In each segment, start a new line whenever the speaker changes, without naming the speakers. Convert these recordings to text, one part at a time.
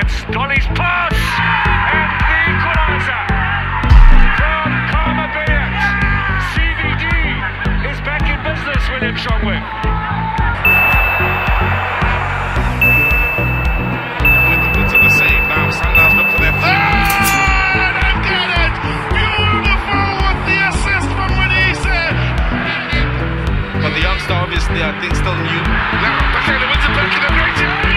chance. Dolly's pass! And the equaliser from PB&J. CVD is back in business, William Shongwe.
It's on the save now. Sundowns look for their and get it! Beautiful with the assist from Renise. But the youngster, obviously, I think still new. Now, Bakayla wins it back in the great area.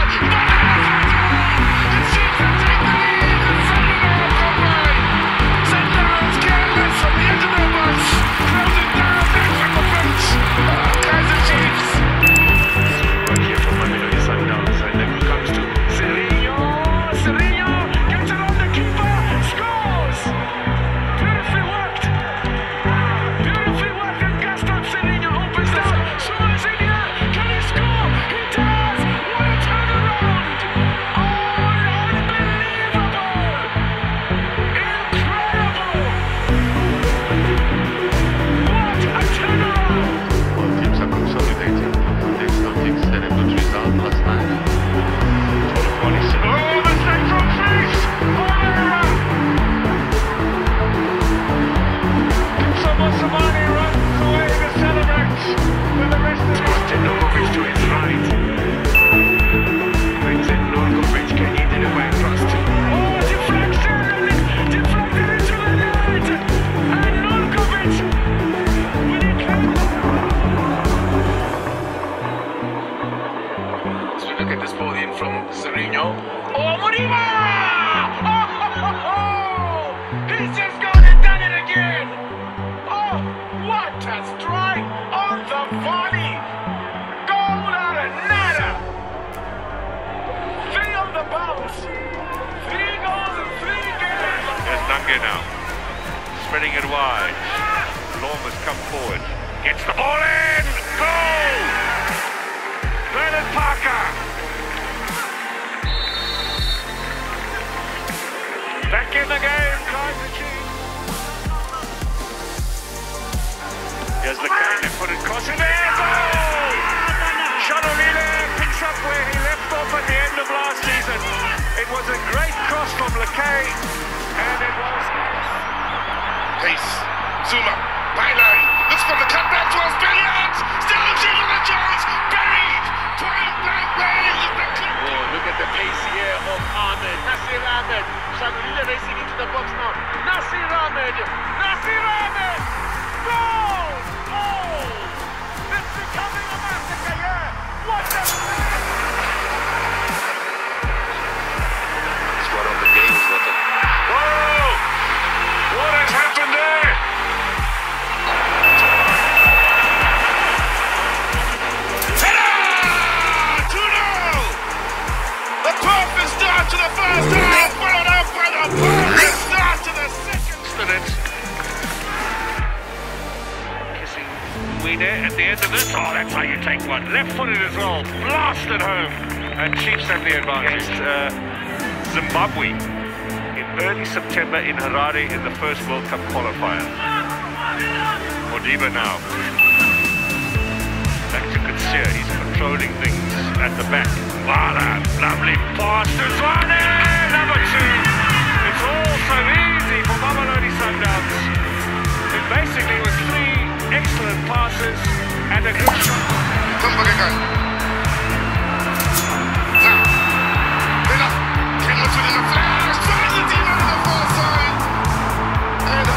It seems to take the lead. And Sundowns come by. Sundowns careless from the edge of their box. Closing down back from the bench. Kaizer Chiefs.
Right here from Mamelodi Sundowns. And then comes to Serino. Serino gets it on the keeper. Scores! Beautifully worked. Beautifully worked. And Gaston Serino opens the Suarez in here. Can he score? He does! What a turnaround! Oh, unbelievable! Incredible! What a turnaround!
Both teams are consolidating. They still think had a good result last night.
Oh, mistake from Fries!
Samani runs away to celebrate with the rest of the Nurkovic to his right. Brings in Nurkovic, can he deliver it fast? Oh, deflection! Deflected into the net! And Nurkovic with it came.
As we look at this ball in from Serino.
Oh, Moriba! Oh, he's just gone and done it again! Oh, what a strike on the volley! Goal out of nada! 3 on the bounce. 3 goals in 3 games. There's Dunga now. Spreading it wide. Lorm has come forward. Gets the ball in! Goal! Bernard Parker! Back in the game, Kaizer Chiefs. Here's the cannon, put it cross in there, goal! Shalolile picks up where he left off at the end of last season. It was a great cross from Lekay, and it was...
Pace. Zuma. Byline. Looks for the cutback towards Billiards. Still looking for the chance. Buried. Point blank range.
Oh, look at the pace here of Ahmed. Nasir Ahmed. Shalolile racing into the box now. Nasir Ahmed. Nasir Ahmed. Goal! Oh! It's becoming a massacre here. What a...
That's what on the game is what the...
Whoa! What has happened there?
Ta-da! 2-0! The perfect start to the first half, followed up by the perfect start to the second.
Kissing Wiener at the end of this. Oh, that's how you take one. Left-footed as well. Blasted home. And Chiefs have the advantage. Zimbabwe in early September in Harare in the first World Cup qualifier. Modiba now. Back to Kaizer. He's controlling things at the back. Voila! Lovely pass to Zwane! Number 2. It's all so easy for Mamelodi Sundowns. It basically was 3 excellent passes and a good shot.
Come back again. Now, Villa came up within a flash, finds the team on the far side. And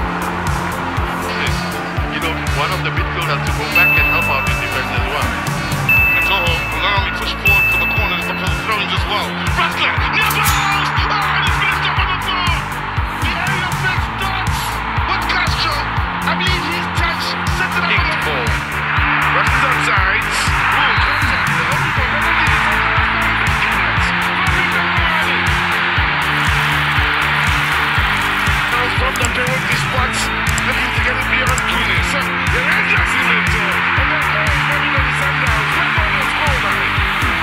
You know, one of the midfielders to go back and help out in defense as well.
and Toho will not only push forward to the corners, but for the throw-ins as well. Rattler, near post! Oh, and he's finished up on the floor. The area makes dots with Castro. I believe his touch sets it up on the ball. Rushes outside. Oh, contact. The only one that needs is on the from the penalty spots, looking to get it beyond Kunis. So, the Rangers is it. And then Mamelodi Sundowns. Went on the score line.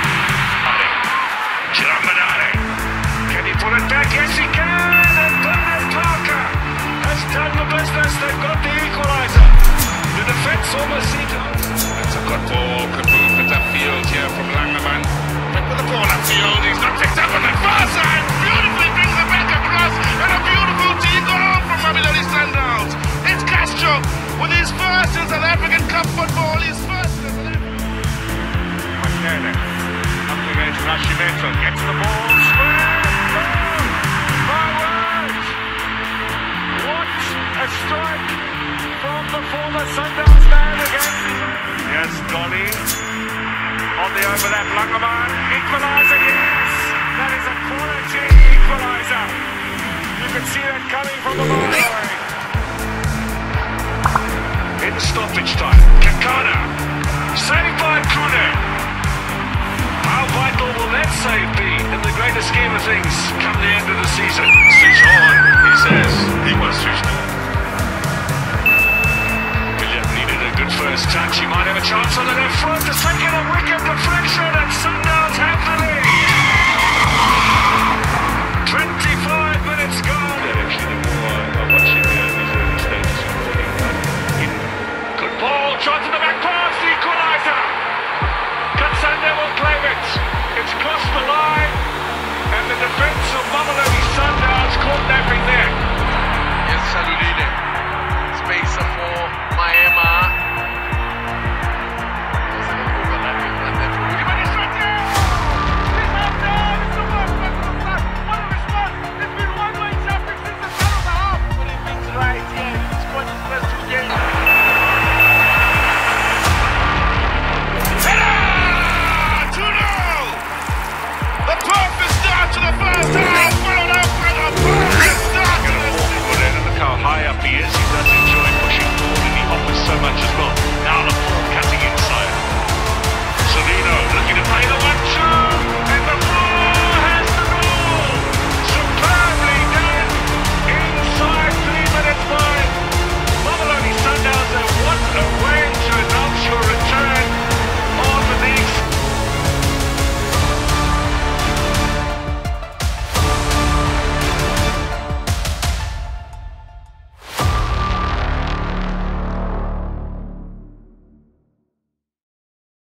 Chiramadare. Can he pull it back? Yes, he can. And Bernard Parker has done the business. They've got the equaliser. The defence almost seemed to...
That's a good ball. Could move at that field here from Langerman. Back with the ball upfield. He's not picked up on the
As Dolly on the overlap, Langerman equaliser, yes! That is a quality equaliser. You can see that coming from a mile away. In stoppage time, Kakana, saved by Kune. How vital will that save be in the greater scheme of things come the end of the season?
Switch on, he says. He was switched on.
William needed a good first touch. He might have a chance on the left foot. The second, a wicked deflection, and Sundowns have